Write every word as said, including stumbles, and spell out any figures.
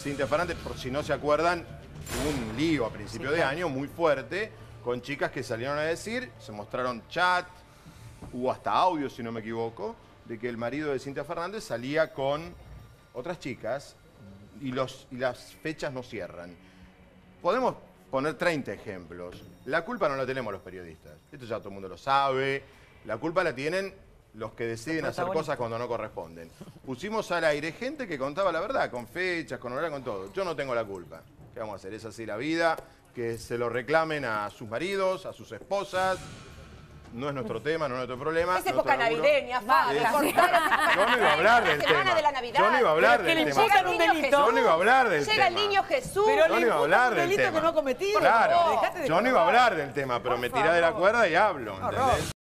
Cintia Fernández, por si no se acuerdan, hubo un lío a principio sí, de claro. año muy fuerte con chicas que salieron a decir, se mostraron chat, hubo hasta audio, si no me equivoco, de que el marido de Cintia Fernández salía con otras chicas y, los, y las fechas no cierran. Podemos poner treinta ejemplos. La culpa no la tenemos los periodistas. Esto ya todo el mundo lo sabe. La culpa la tienen los que deciden hacer cosas cuando no corresponden. Pusimos al aire gente que contaba la verdad, con fechas, con horario, con todo. Yo no tengo la culpa. ¿Qué vamos a hacer? Es así la vida. Que se lo reclamen a sus maridos, a sus esposas. No es nuestro tema, no es nuestro problema. Es época navideña, Fabio. Yo no iba a hablar del tema. De la Navidad. Yo no iba a hablar del tema. Llega el niño Jesús. Yo no iba a hablar del tema. Llega el niño Jesús. Pero yo no iba a hablar del tema. Que no ha cometido. Claro. De Yo no iba a hablar del tema, pero me tiré de la cuerda y hablo. ¿Entendés?